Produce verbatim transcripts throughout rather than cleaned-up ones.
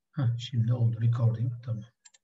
Heh, şimdi oldu. Recording. Tamam.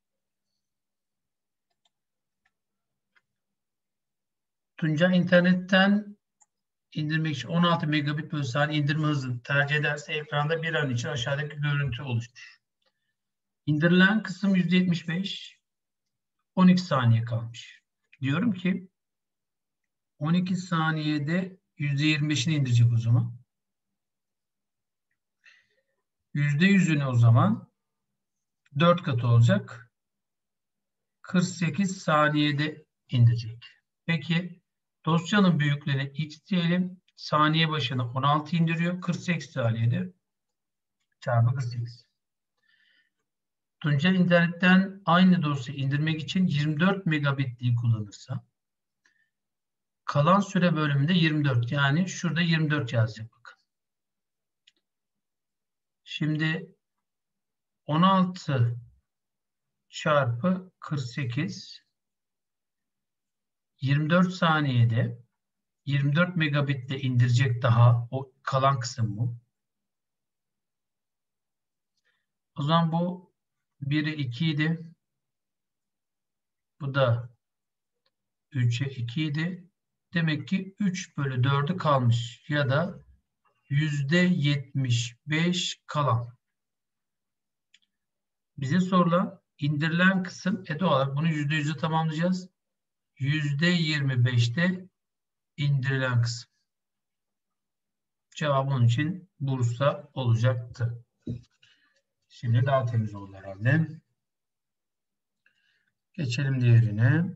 Tuncay internetten indirmek için on altı megabit bölü saniye indirme hızını tercih ederse ekranda bir an için aşağıdaki görüntü oluşmuş. İndirilen kısım yüzde yetmiş beş, on iki saniye kalmış. Diyorum ki on iki saniyede yüzde yirmi beşini indirecek o zaman. yüzde yüzünü o zaman dört katı olacak. kırk sekiz saniyede indirecek. Peki dosyanın büyüklüğüne x diyelim. Saniye başına on altı indiriyor. kırk sekiz saniyede çarpı kırk sekiz. Tuncay internetten aynı dosyayı indirmek için yirmi dört megabitliği kullanırsa kalan süre bölümünde yirmi dört. Yani şurada yirmi dört yazacak bakın. Şimdi on altı çarpı kırk sekiz yirmi dört saniyede yirmi dört megabitle indirecek daha o kalan kısım bu. O zaman bu bire iki idi. Bu da üçe iki idi. Demek ki üç bölü dördü kalmış. Ya da yüzde yetmiş beş kalan. Bize sorulan indirilen kısım e olarak bunu yüzde yüz'e tamamlayacağız. yüzde yirmi beşte indirilen kısım. Cevap onun için Bursa olacaktı. Şimdi daha temiz oldu herhalde. Geçelim diğerine.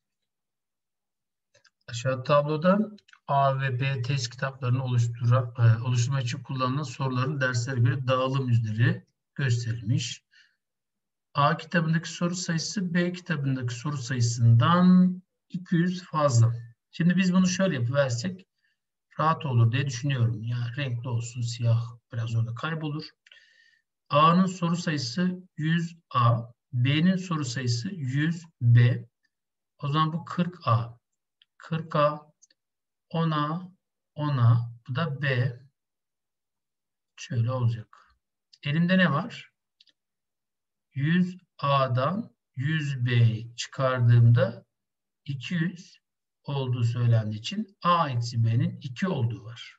Aşağı tabloda A ve B test kitaplarını oluştura, e, oluşturmak için kullanılan soruların derslere göre dağılım yüzleri gösterilmiş. A kitabındaki soru sayısı B kitabındaki soru sayısından iki yüz fazla. Şimdi biz bunu şöyle yapıversek rahat olur diye düşünüyorum. Yani renkli olsun, siyah biraz orada kaybolur. A'nın soru sayısı yüz A, B'nin soru sayısı yüz B. O zaman bu kırk A. kırk A, on A, on A, bu da B. Şöyle olacak. Elimde ne var? yüz A'dan yüz B'yi çıkardığımda iki yüz olduğu söylendiği için A eksi B'nin iki olduğu var.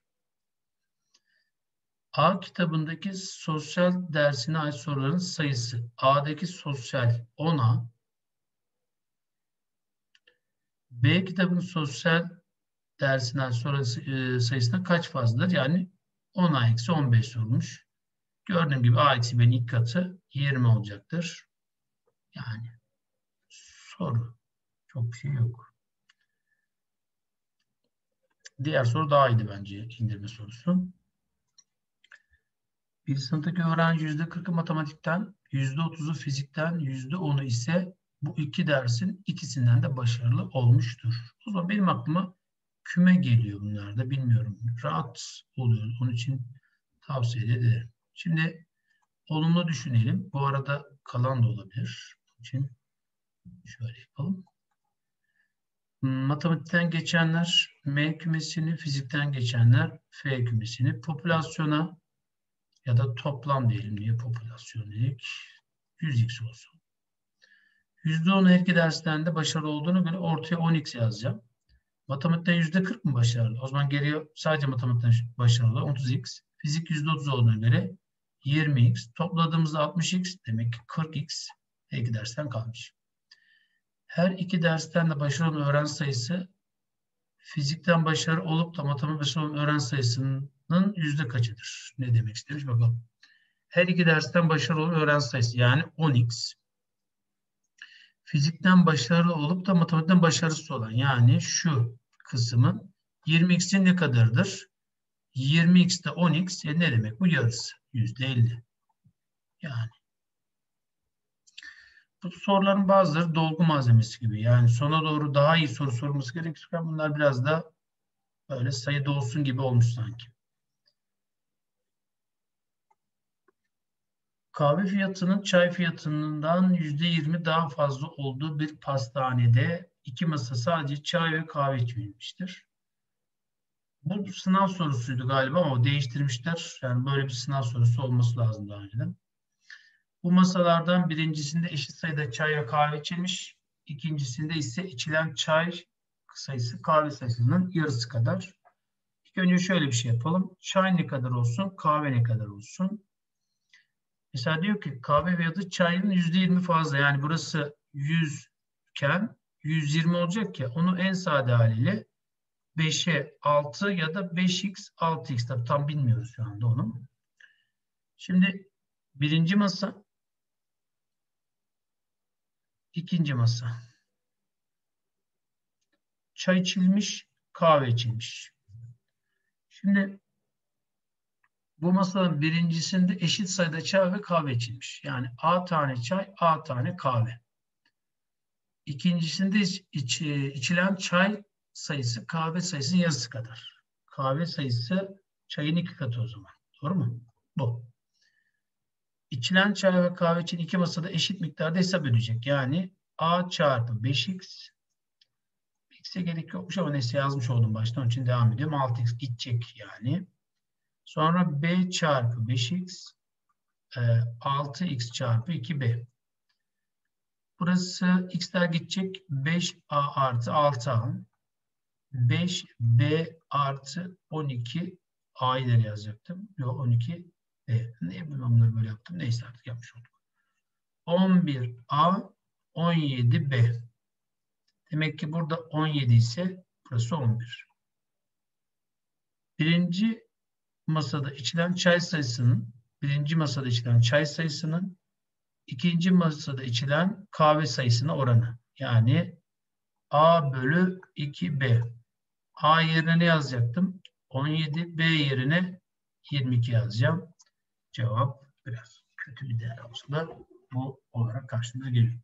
A kitabındaki sosyal dersine ait soruların sayısı. A'daki sosyal on A. B kitabının sosyal dersine ait soru sayısına kaç fazladır? Yani on A eksi on beş sorulmuş. Gördüğüm gibi A eksi B'nin ilk katı yirmi olacaktır. Yani soru. Çok bir şey yok. Diğer soru daha iyiydi bence indirme sorusu. Bir sınıftaki öğrenci yüzde kırkı matematikten, yüzde otuzu fizikten, yüzde onu ise bu iki dersin ikisinden de başarılı olmuştur. O zaman benim aklıma küme geliyor bunlarda. Bilmiyorum. Rahat oluyor. Onun için tavsiye ederim. Şimdi olumlu düşünelim. Bu arada kalan da olabilir. Onun için şöyle yapalım. Matematikten geçenler M kümesini, fizikten geçenler F kümesini, popülasyona ya da toplam diyelim diye popülasyon dedik. yüz x olsun. yüzde on her iki dersten de başarılı olduğuna göre ortaya on x yazacağım. Matematikten yüzde kırk mı başarılı? O zaman geriye sadece matematikten başarılı otuz x. Fizik yüzde otuz olduğuna göre yirmi x. Topladığımızda altmış x. Demek ki kırk x her iki dersten kalmış. Her iki dersten de başarılı olan öğrenci sayısı fizikten başarılı olup da matematik başarılı olan öğrenci sayısının yüzde kaçıdır? Ne demek istemiş bakalım. Her iki dersten başarılı olan öğrenci sayısı yani on x. Fizikten başarılı olup da matematikten başarısız olan yani şu kısmın yirmi x'in ne kadarıdır? yirmi x'te on x e ne demek bu? Yarısı. yüzde elli. Yani. Bu soruların bazıları dolgu malzemesi gibi. Yani sona doğru daha iyi soru sorulması gerekirken bunlar biraz da böyle sayıda olsun gibi olmuş sanki. Kahve fiyatının çay fiyatından yüzde yirmi daha fazla olduğu bir pastanede iki masa sadece çay ve kahve içilmiştir. Bu sınav sorusuydu galiba ama değiştirmişler. Yani böyle bir sınav sorusu olması lazım daha önceden. Bu masalardan birincisinde eşit sayıda çay ve kahve içilmiş. İkincisinde ise içilen çay sayısı kahve sayısının yarısı kadar. İlk önce şöyle bir şey yapalım. Çay ne kadar olsun, kahve ne kadar olsun? Mesela diyor ki kahve veya da çayın yüzde yirmi fazla. Yani burası yüz iken yüz yirmi olacak ya. Onu en sade haliyle beşe altı ya da beş x altı x, tabii tam bilmiyoruz şu anda onu. Şimdi birinci masa, ikinci masa. Çay içilmiş, kahve içilmiş. Şimdi bu masanın birincisinde eşit sayıda çay ve kahve içilmiş. Yani A tane çay, A tane kahve. İkincisinde iç, içilen çay sayısı kahve sayısının yarısı kadar. Kahve sayısı çayın iki katı o zaman. Doğru mu? Bu. İçilen çay ve kahve için iki masada eşit miktarda hesap edecek. Yani A çarpı beş x. X'e gerek yokmuş ama neyse yazmış oldum baştan. Onun için devam ediyorum. altı x gidecek yani. Sonra B çarpı beş x. altı x çarpı iki b. Burası x'ler gidecek. beş a artı altı a. beş b artı on iki a'yı nereye yazacaktım? Yok on iki b. Niye bunları böyle yaptım? Neyse artık yapmış olduk. on bir a on yedi b. Demek ki burada on yedi ise burası on bir. Birinci masada içilen çay sayısının birinci masada içilen çay sayısının ikinci masada içilen kahve sayısına oranı. Yani A bölü iki b. A yerine ne yazacaktım? on yedi, B yerine yirmi iki yazacağım. Cevap biraz kötü bir değer olsa da bu olarak karşımıza geliyor.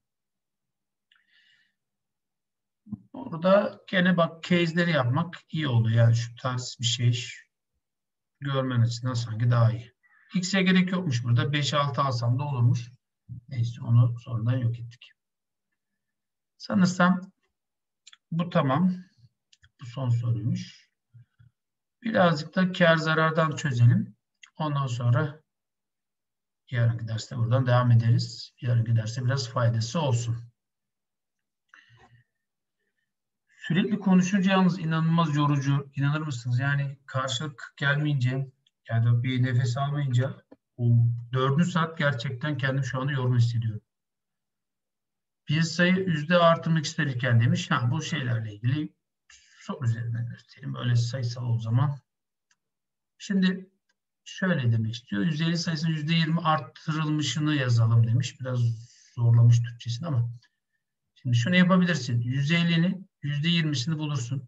Orada gene bak case'leri yapmak iyi oldu. Yani şu tarz bir şey görmen açısından sanki daha iyi. X'e gerek yokmuş burada. beş altı alsam da olurmuş. Neyse onu sonradan yok ettik. Sanırsam bu tamam. Bu son soruymuş. Birazcık da kar zarardan çözelim. Ondan sonra yarınki derste buradan devam ederiz. Yarınki derste biraz faydası olsun. Sürekli konuşunca yalnız inanılmaz yorucu. İnanır mısınız? Yani karşılık gelmeyince yani bir nefes almayınca o dördüncü saat gerçekten kendim şu anda yorgun hissediyorum. Bir sayı yüzde artırmak isterirken demiş. Ha, bu şeylerle ilgili soru üzerinden göstereyim. Öyle sayısal o zaman. Şimdi şöyle demek istiyor. yüz elli sayısının yüzde yirmi arttırılmışını yazalım demiş. Biraz zorlamış Türkçesini ama. Şimdi şunu yapabilirsin. yüz ellinin yüzde yirmisini bulursun.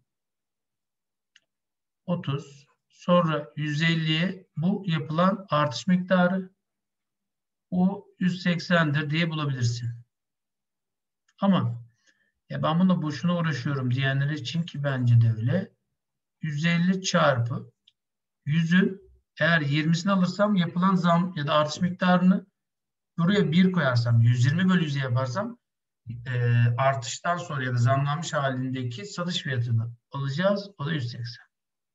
otuz. Sonra yüz elliye bu yapılan artış miktarı. O yüz seksendir diye bulabilirsin. Ama ya ben bununla boşuna uğraşıyorum diyenler için ki bence de öyle. yüz elli çarpı yüzün eğer yirmisini alırsam yapılan zam ya da artış miktarını buraya bir koyarsam, yüz yirmi bölü yüz'e yaparsam e, artıştan sonra ya da zamlanmış halindeki satış fiyatını alacağız. O da yüz seksen.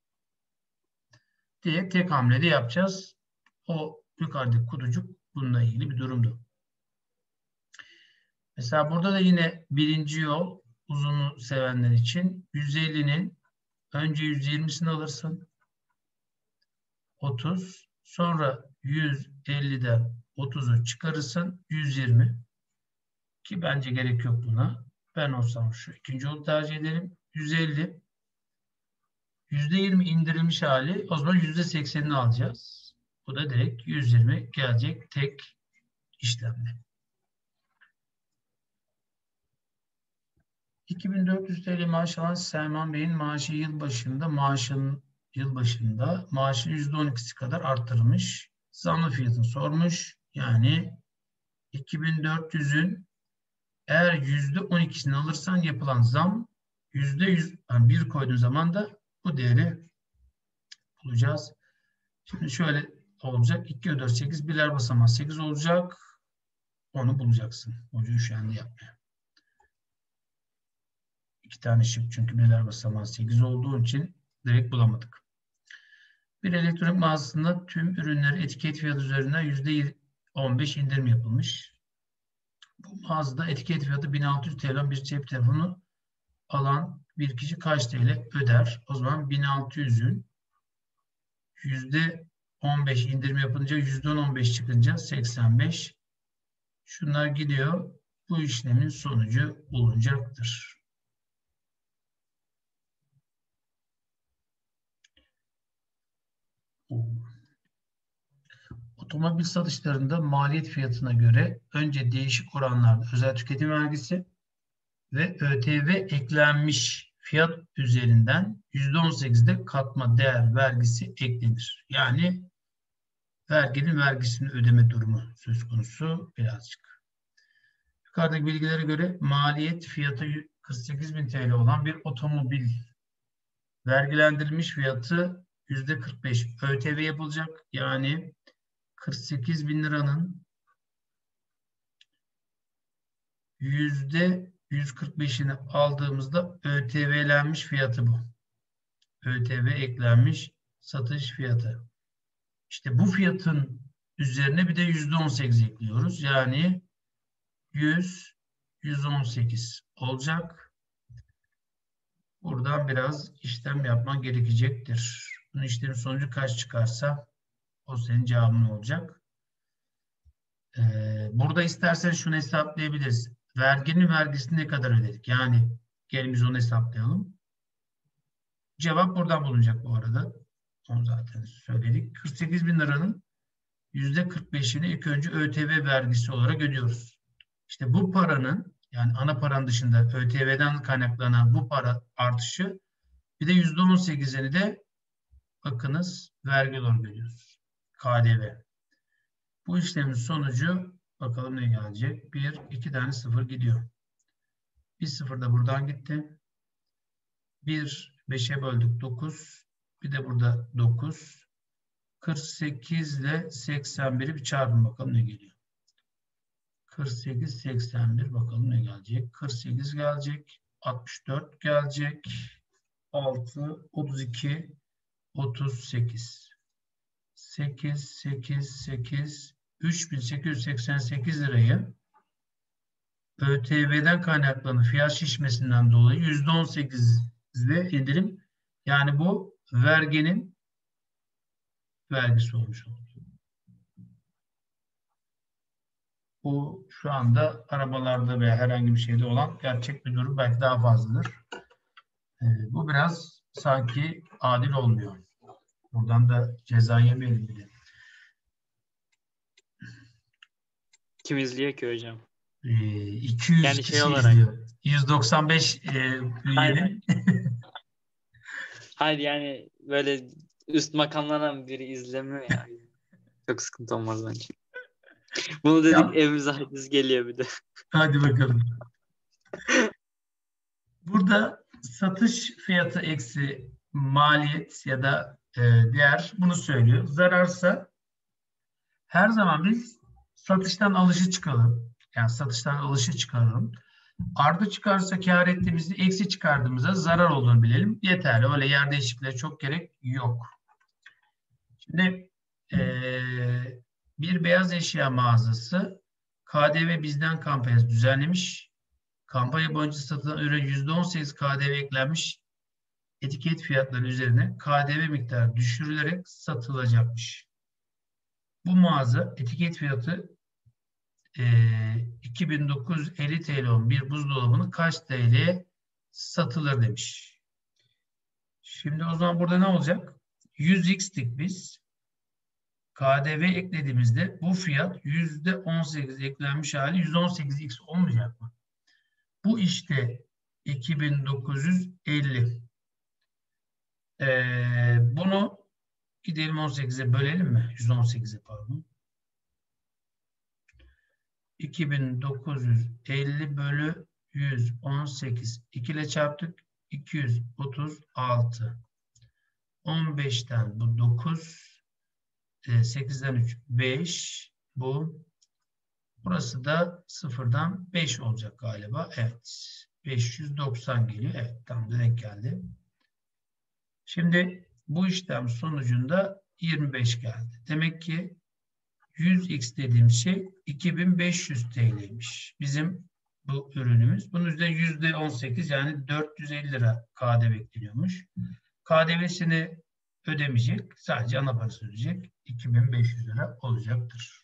Diye tek hamlede yapacağız. O yukarıdaki kutucuk bununla ilgili bir durumdu. Mesela burada da yine birinci yol uzunu sevenler için yüz ellinin önce yüz yirmisini alırsın. otuz. Sonra yüz elliden otuzu çıkarırsın. yüz yirmi. Ki bence gerek yok buna. Ben olsam şu ikinci yolu tercih ederim. yüz elli. yüzde yirmi indirilmiş hali. O zaman yüzde seksenini alacağız. Bu da direkt yüz yirmi gelecek tek işlemle. iki bin dört yüz TL maaş alan Selman Bey'in maaşı yıl başında maaşın yıl başında maaşın yüzde on ikisi kadar arttırılmış. Zamlı fiyatını sormuş. Yani iki bin dört yüz'ün eğer yüzde on ikisini alırsan yapılan zam yüzde yüz yani bir koyduğun zaman da bu değeri bulacağız. Şimdi şöyle olacak. iki, dört, sekiz birler basamağı sekiz olacak. Onu bulacaksın. Hoca üşendi yapmaya. İki tane şık çünkü birler basamağı sekiz olduğu için direkt bulamadık. Bir elektronik mağazasında tüm ürünleri etiket fiyatı üzerinden yüzde on beş indirim yapılmış. Bu mağazada etiket fiyatı bin altı yüz T L bir cep telefonu alan bir kişi kaç T L öder? O zaman bin altı yüzün yüzde on beş indirim yapınca yüzde on beş çıkınca seksen beş. Şunlar gidiyor. Bu işlemin sonucu bulunacaktır. Otomobil satışlarında maliyet fiyatına göre önce değişik oranlarda özel tüketim vergisi ve ÖTV eklenmiş fiyat üzerinden yüzde on sekizde katma değer vergisi eklenir. Yani verginin vergisini ödeme durumu söz konusu birazcık. Yukarıdaki bilgilere göre maliyet fiyatı kırk sekiz bin T L olan bir otomobil vergilendirilmiş fiyatı yüzde kırk beş ÖTV yapılacak. Yani kırk sekiz bin liranın yüzde yüz kırk beşini aldığımızda ÖTV'lenmiş fiyatı bu. ÖTV eklenmiş satış fiyatı. İşte bu fiyatın üzerine bir de yüzde on sekiz ekliyoruz. Yani yüz, yüz on sekiz olacak. Buradan biraz işlem yapman gerekecektir. Bunun işlemin sonucu kaç çıkarsa o senin cevabın olacak. Ee, burada istersen şunu hesaplayabiliriz. Verginin vergisini ne kadar ödedik? Yani gelin biz onu hesaplayalım. Cevap buradan bulunacak bu arada. Onu zaten söyledik. kırk sekiz bin liranın yüzde kırk beşini ilk önce ÖTV vergisi olarak ödüyoruz. İşte bu paranın yani ana paranın dışında ÖTV'den kaynaklanan bu para artışı bir de yüzde on sekizini de bakınız vergi olarak ödüyoruz. K D V. Bu işlemin sonucu bakalım ne gelecek? bir, iki tane sıfır gidiyor. Bir sıfır da buradan gitti. bir, beşe böldük dokuz. Bir de burada dokuz. kırk sekiz ile seksen biri bir çarpın bakalım ne geliyor. kırk sekiz, seksen bir bakalım ne gelecek. kırk sekiz gelecek. altmış dört gelecek. altı, otuz iki, otuz sekiz. sekiz, sekiz, sekiz. üç bin sekiz yüz seksen sekiz lirayı ÖTV'den kaynaklanan fiyat şişmesinden dolayı yüzde on sekiz ile indirim. Yani bu verginin vergisi olmuş oldu. Bu şu anda arabalarda veya herhangi bir şeyde olan gerçek bir durum, belki daha fazladır. Ee, bu biraz sanki adil olmuyor. Buradan da ceza yemeyelim bile. Kim izliyor ki hocam? Ee, iki yüz Yani kişi şey olarak. izliyor. yüz doksan beş e, üyenin. Hayır yani böyle üst makamlardan biri izlemiyor yani. Çok sıkıntı olmaz bence. Bunu dedik, Ya, evimize hadis geliyor bir de. hadi bakalım. Burada satış fiyatı eksi maliyet ya da e, değer bunu söylüyor. Zararsa her zaman biz satıştan alışı çıkalım. Yani satıştan alışı çıkaralım. Artı çıkarsa kar ettiğimizde eksi çıkardığımızda zarar olduğunu bilelim. Yeterli. Öyle yer değişikliğe çok gerek yok. Şimdi e, bir beyaz eşya mağazası K D V bizden kampanyası düzenlemiş. Kampanya boyunca satılan ürün yüzde on sekiz K D V eklenmiş. Etiket fiyatları üzerine K D V miktarı düşürülerek satılacakmış. Bu mağaza etiket fiyatı e, iki bin dokuz yüz elli T L olan bir buzdolabını kaç T L'ye satılır demiş. Şimdi o zaman burada ne olacak? yüz x'tik biz. K D V eklediğimizde bu fiyat yüzde on sekiz eklenmiş hali yüzde on sekiz x olmayacak mı? Bu işte iki bin dokuz yüz elli. Ee, bunu gidelim on sekize bölelim mi? yüz on sekize pardon. iki bin dokuz yüz elli bölü yüz on sekiz. iki ile çarptık. iki yüz otuz altı. on beşten bu dokuz. sekizden üç beş. Bu. Burası da sıfırdan beş olacak galiba. Evet. beş yüz doksan geliyor. Evet. Tam da denk geldi. Şimdi bu işlem sonucunda yirmi beş geldi. Demek ki yüz x dediğim şey iki bin beş yüz T L'ymiş. Bizim bu ürünümüz. Bunun üzerine yüzde on sekiz yani dört yüz elli lira K D V bekleniyormuş. K D V'sini ödemeyecek. Sadece ana parası ödeyecek. iki bin beş yüz lira olacaktır.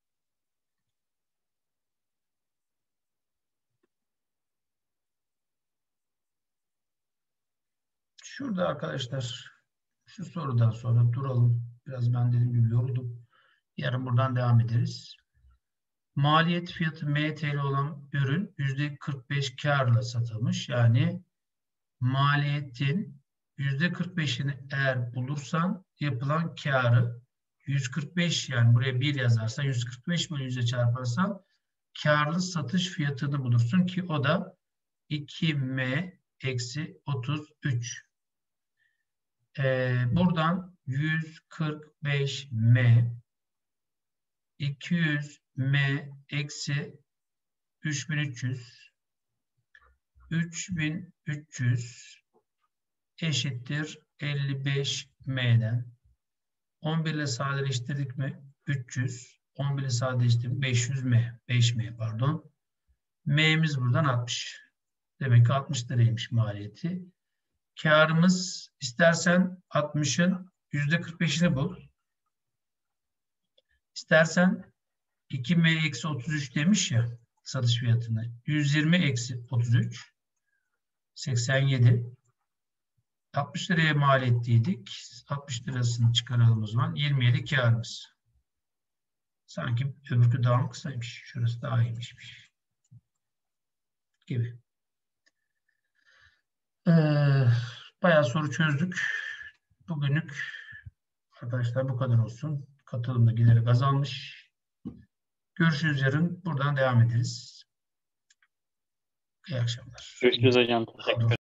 Şurada arkadaşlar şu sorudan sonra duralım. Biraz ben dediğim gibi yoruldum. Yarın buradan devam ederiz. Maliyet fiyatı M T L olan ürün yüzde kırk beş karla satılmış. Yani maliyetin yüzde kırk beşini eğer bulursan yapılan karı yüz kırk beş yani buraya bir yazarsan yüz kırk beş bölü yüze çarparsan karlı satış fiyatını bulursun ki o da iki M eksi otuz üç. Ee, buradan yüz kırk beş M iki yüz M eksi üç bin üç yüz üç bin üç yüz eşittir elli beş M'den. on bir ile sadeleştirdik mi? üç yüz. on bir ile sadeleştirdik beş yüz M. beş M pardon. M'miz buradan altmış. Demek ki altmış liraymış maliyeti. Karımız istersen altmışın yüzde kırk beşini bul. İstersen iki M eksi otuz üç demiş ya satış fiyatını. yüz yirmi eksi otuz üç. seksen yedi. altmış liraya mal ettiydik. altmış lirasını çıkaralım o zaman. yirmi yedi karımız. Sanki öbürkü daha mı kısaymış? Şurası daha iyiymiş. Gibi. Ee, bayağı soru çözdük. Bugünlük arkadaşlar bu kadar olsun. Katılımda giderek azalmış. Görüşürüz yarın. Buradan devam ederiz. İyi akşamlar. Görüşürüz hocam. Teşekkür ederim.